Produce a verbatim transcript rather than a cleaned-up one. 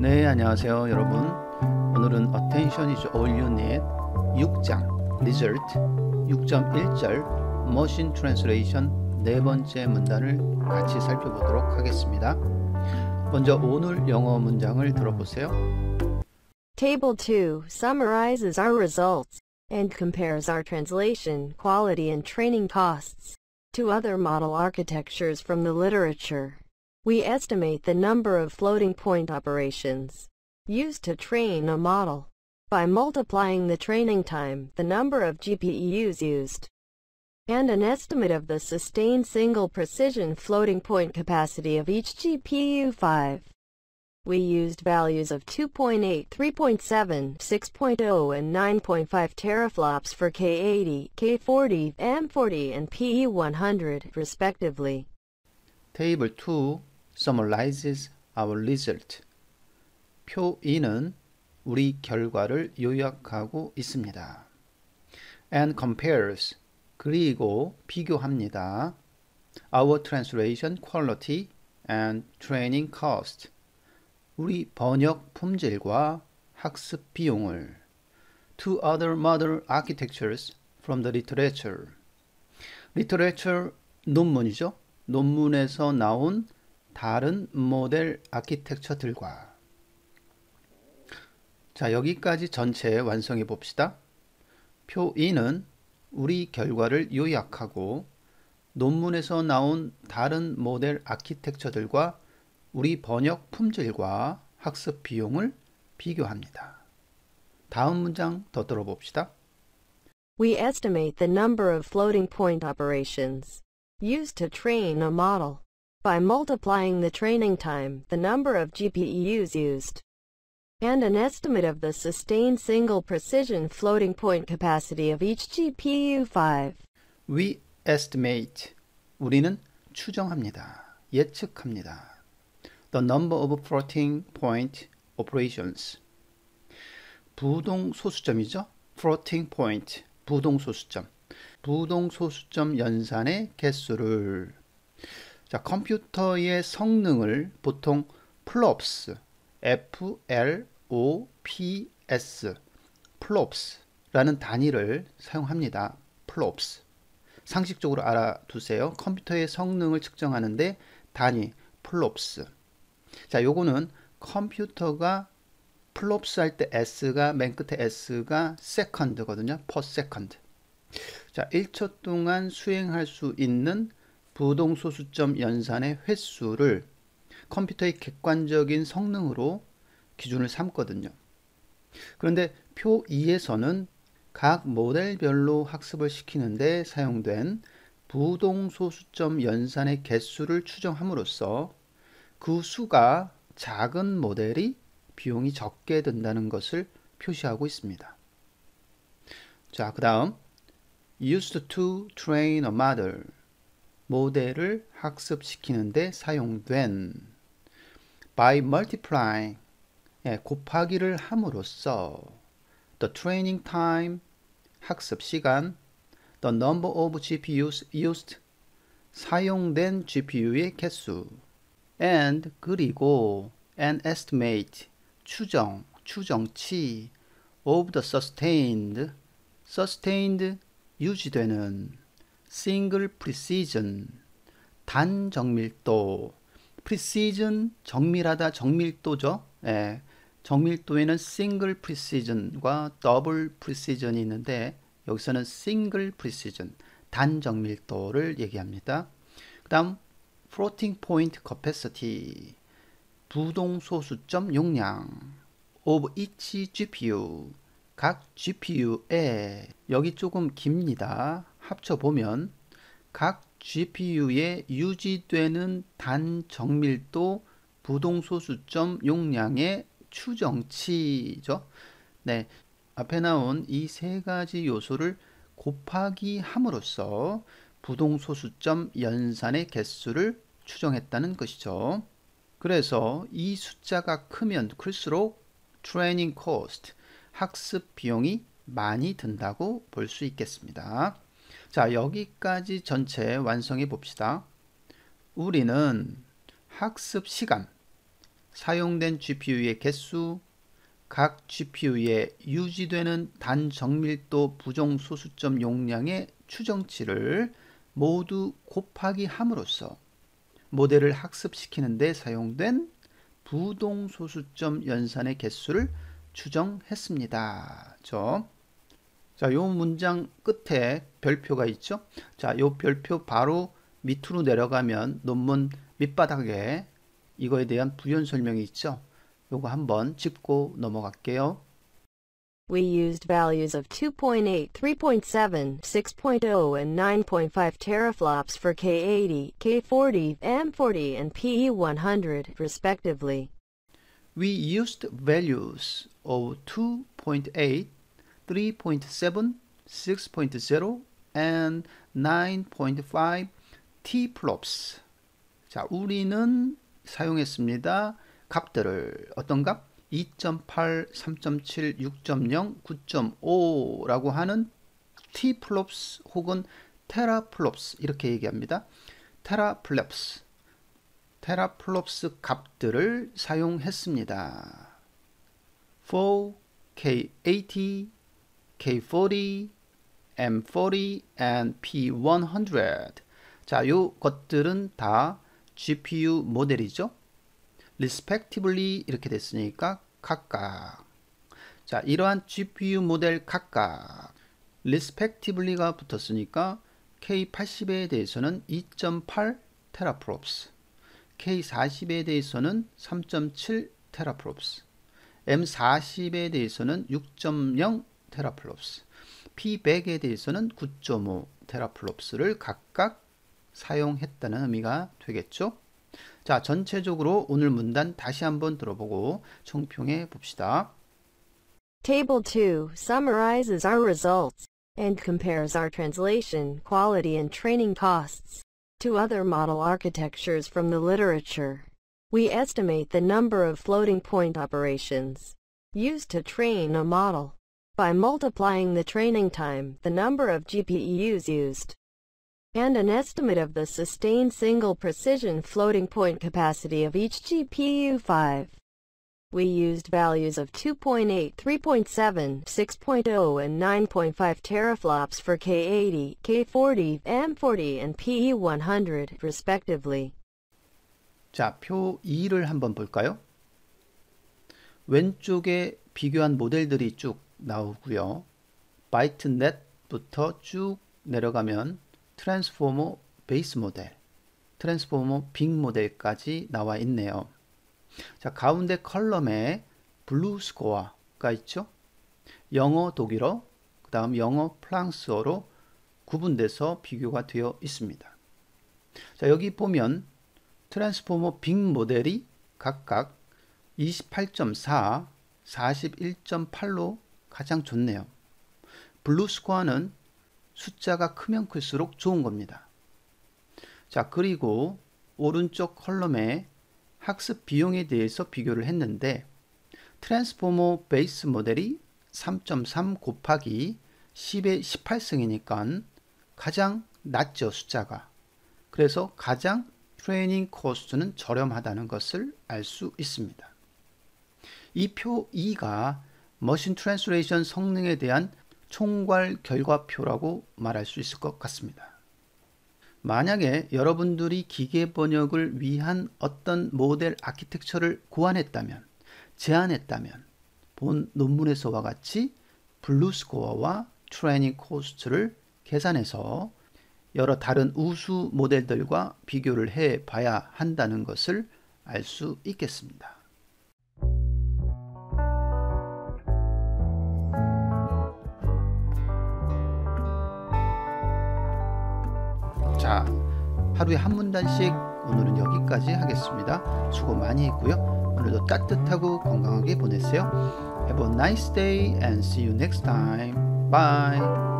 네, 안녕하세요 여러분. 오늘은 Attention is all you need 육 장 Result 육 점 일 절 Machine Translation 네 번째 문단을 같이 살펴보도록 하겠습니다. 먼저 오늘 영어 문장을 들어보세요. Table two summarizes our results and compares our translation, quality, and training costs to other model architectures from the literature. We estimate the number of floating point operations used to train a model by multiplying the training time, the number of G P Us used, and an estimate of the sustained single precision floating point capacity of each G P U five. We used values of two point eight, three point seven, six point zero, and nine point five teraflops for K eighty, K forty, M forty, and P E one hundred, respectively. Table two summarizes our result. 표 이는 우리 결과를 요약하고 있습니다. And compares, 그리고 비교합니다. Our translation quality and training cost, 우리 번역 품질과 학습 비용을 to other model architectures from the literature. literature, 논문이죠. 논문에서 나온 다른 모델 아키텍처들과. 자, 여기까지 전체 완성해 봅시다. 표 이는 우리 결과를 요약하고 논문에서 나온 다른 모델 아키텍처들과 우리 번역 품질과 학습 비용을 비교합니다. 다음 문장 더 들어봅시다. We estimate the number of floating point operations used to train a model by multiplying the training time, the number of G P Us used, and an estimate of the sustained single precision floating point capacity of each G P U five. We estimate, 우리는 추정합니다. 예측합니다. The number of floating point operations. 부동 소수점이죠. floating point, 부동 소수점. 부동 소수점 연산의 개수를. 자, 컴퓨터의 성능을 보통 플롭스, F L O P S, 플롭스라는 단위를 사용합니다. 플롭스. 상식적으로 알아두세요. 컴퓨터의 성능을 측정하는데 단위 플롭스. 자, 요거는 컴퓨터가 플롭스 할 때 S가 맨 끝에 S가 세컨드거든요. per second. 자, 일 초 동안 수행할 수 있는 부동소수점 연산의 횟수를 컴퓨터의 객관적인 성능으로 기준을 삼거든요. 그런데 표 이에서는 각 모델별로 학습을 시키는데 사용된 부동소수점 연산의 개수를 추정함으로써 그 수가 작은 모델이 비용이 적게 든다는 것을 표시하고 있습니다. 자, 그 다음 used to train a model, 모델을 학습시키는데 사용된 by multiplying, 예, 곱하기를 함으로써 the training time, 학습 시간, the number of G P Us used, 사용된 G P U의 개수, and, 그리고 an estimate, 추정, 추정치 of the sustained, sustained, 유지되는 single precision, 단정밀도, precision, 정밀하다, 정밀도죠. 예, 정밀도에는 single precision과 double precision이 있는데 여기서는 single precision, 단정밀도를 얘기합니다. 그 다음 floating point capacity, 부동소수점 용량 of each G P U, 각 G P U에, 여기 조금 깁니다. 합쳐보면 각 G P U에 유지되는 단정밀도 부동소수점 용량의 추정치죠. 네, 앞에 나온 이 세 가지 요소를 곱하기 함으로써 부동소수점 연산의 개수를 추정했다는 것이죠. 그래서 이 숫자가 크면 클수록 트레이닝 코스트, 학습 비용이 많이 든다고 볼 수 있겠습니다. 자, 여기까지 전체 완성해 봅시다. 우리는 학습 시간, 사용된 지피유의 개수, 각 지피유에 유지되는 단정밀도 부정소수점 용량의 추정치를 모두 곱하기 함으로써 모델을 학습시키는 데 사용된 부동소수점 연산의 개수를 추정했습니다. 저. 자, 요 문장 끝에 별표가 있죠. 자, 요 별표 바로 밑으로 내려가면 논문 밑바닥에 이거에 대한 부연 설명이 있죠. 요거 한번 짚고 넘어갈게요. We used values of two point eight, three point seven, six point zero, and nine point five teraflops for K eighty, K forty, M forty, and P E one hundred, respectively. We used values of two point eight, three point seven, six point zero, and nine point five teraflops. 자, 우리는 사용했습니다. 값들을 어떤 값? 이 점 팔, 삼 점 칠, 육 점 영, 구 점 오 라고 하는 teraflops 혹은 teraflops 이렇게 얘기합니다. teraflops, teraflops 값들을 사용했습니다. for K eighty, K forty, M forty, and P one hundred. 자, 요 것들은 다 지피유 모델이죠. respectively 이렇게 됐으니까 각각. 자, 이러한 지피유 모델 각각 respectively가 붙었으니까 K 팔십에 대해서는 이 점 팔 teraflops, K 사십에 대해서는 삼 점 칠 teraflops, M 사십에 대해서는 육 점 영 teraflops, P 백에 대해서는 구 점 오 teraflops를 각각 사용했다는 의미가 되겠죠. 자, 전체적으로 오늘 문단 다시 한번 들어보고 총평해 봅시다. Table two summarizes our results and compares our translation, quality, and training costs to other model architectures from the literature. We estimate the number of floating point operations used to train a model by multiplying the training time, the number of G P Us used, and an estimate of the sustained single precision floating point capacity of each G P U five. We used values of two point eight, three point seven, six point zero, and nine point five teraflops for K eighty, K forty, M forty, and P E one hundred, respectively. 자, 표 이를 한번 볼까요? 왼쪽에 비교한 모델들이 쭉 나오고요. 바이트넷부터 쭉 내려가면 트랜스포머 베이스 모델, 트랜스포머 빅 모델까지 나와 있네요. 자, 가운데 컬럼에 블루 스코어가 있죠. 영어, 독일어, 그 다음 영어, 프랑스어로 구분돼서 비교가 되어 있습니다. 자, 여기 보면 트랜스포머 빅 모델이 각각 이십팔 점 사, 사십일 점 팔로 가장 좋네요. 블루 스코어는 숫자가 크면 클수록 좋은 겁니다. 자, 그리고 오른쪽 컬럼에 학습 비용에 대해서 비교를 했는데 트랜스포머 베이스 모델이 삼 점 삼 곱하기 십의 십팔 승이니까 가장 낮죠, 숫자가. 그래서 가장 트레이닝 코스트는 저렴하다는 것을 알 수 있습니다. 이 표 이가 머신 트랜스레이션 성능에 대한 총괄 결과표라고 말할 수 있을 것 같습니다. 만약에 여러분들이 기계 번역을 위한 어떤 모델 아키텍처를 고안했다면, 제안했다면 본 논문에서와 같이 블루 스코어와 트레이닝 코스트를 계산해서 여러 다른 우수 모델들과 비교를 해 봐야 한다는 것을 알 수 있겠습니다. 자, 하루에 한 문단씩 오늘은 여기까지 하겠습니다. 수고 많이 했고요. 오늘도 따뜻하고 건강하게 보내세요. Have a nice day and see you next time. Bye.